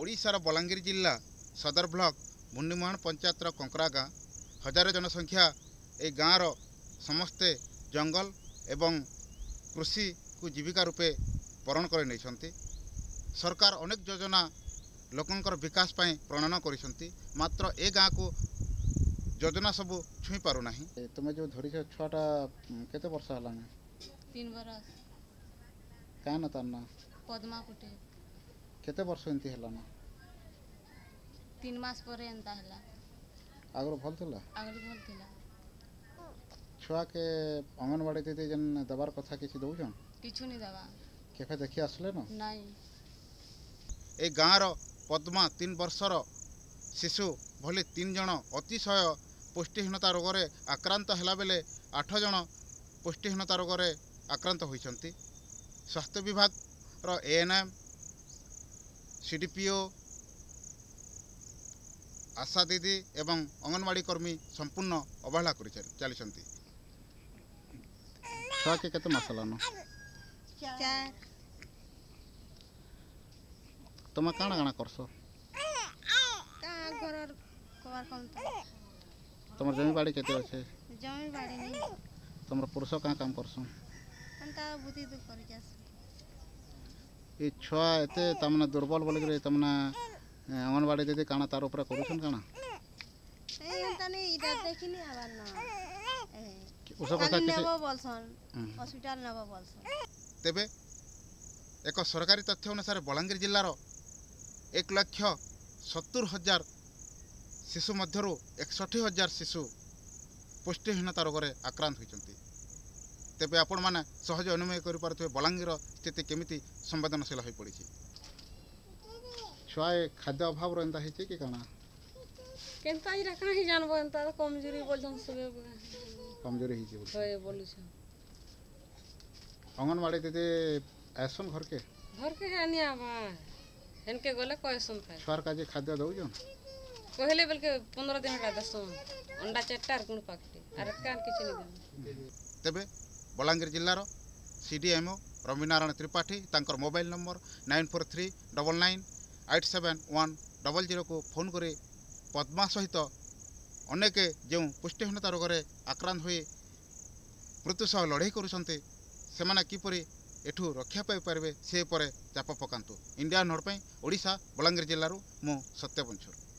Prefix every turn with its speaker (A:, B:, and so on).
A: ओडिशार बलांगीर जिला सदर ब्लॉक मुंडीमुहाण पंचायतर कंकरा गाँ 1000 जनसंख्या ए गाँवर समस्ते जंगल एवं कृषि को जीविका रूपे परण कर नहीं। सरकार अनेक योजना लोकंकर विकास पाई प्रणयन करिसंती, मात्र ए गाँ को योजना सब छुई पारु नाही। तुम जो धरी छुआटा केते वर्ष हला?
B: 3 बरस।
A: का न तार ना?
B: पद्मा कुटे।
A: केते वर्ष एंती हला ना?
B: 3 मास परे एंता हला।
A: आगरो भल थिला?
B: आगरो भल थिला।
A: छुआ के अंगनवाड़ी दीदी जन दबार कथा किछि दउछन?
B: किछु नि दबा।
A: केफे देखि आसले न?
B: नाही।
A: ए गाँर पद्मा 3 वर्षर शिशु भले 3 जन अतिशय पुष्टिहीनता रोग रे आक्रांत हला बेले 8 जन पुष्टिहीनता रोग रे आक्रांत होइछंती। स्वास्थ्य विभाग रो एएनएम सीडीपीओ आशा दीदी एवं अंगनवाड़ी कर्मी संपूर्ण अवहेला कर चली। छुआ के केते मास हलानो?
B: 4।
A: तुम काना काना करसो?
B: घर कवर कम
A: तुम जमी बाड़ी केते अछि?
B: जमी बाड़ी नहीं।
A: तुम पुरुष का काम करसो?
B: अंता बुद्धि तो करि जास।
A: ए छुआ एते तमना दुर्बल बोल गरे तमना अंगनवाड़ी दीदी काना तार ऊपर करूछन काना?
B: ए अंता नहीं इधर देखिनी आबार ना।
A: उस कथा
B: किसी नेबो बोलसन हॉस्पिटल नेबो बोलसन।
A: तेबे एक सरकारी तथ्य अनुसार बलांगीर जिल्लार 1,70,000 शिशु मध्यरु 61,000 शिशु पुष्टिहीनता रोग रे आक्रांत होइछंती। तेबे आपण माने सहज अनुमय करि पारथि बलांगीर स्थिति केमिति संवेदनशील होई पड़ी। छुआ खाद्य अभाव रंता है कि काना?
B: केनता इरा काहे जानबो एंता कमजोरी बोलछन सबे।
A: कमजोरी ही छै
B: होय बोलु छ।
A: अंगनवाड़ी दीदी आसन घर के
B: आनिया बा हेनके गले कहसन खाय।
A: छुआर का जे खाद्य दउ जन
B: कहले बलके 15 दिन का दसो अंडा 4 गुण पाकटे अरे कान किछ नै दे।
A: तेबे बलांगीर जिल्लार सीडीएमओ रविनारायण त्रिपाठी तांकर मोबाइल नंबर 9439987100 को फोन करे पद्मा सहित अनेक जो पुष्टिहीनता रोग रे आक्रांत हुए मृत्यु सह लड़ाई करुछंते सेमाने किपरि एठू रक्षा पाई पारबे से परे चाप पकांतु। इंडिया नोड ओडिशा बलांगीर जिल्लारू मु सत्य पंचर।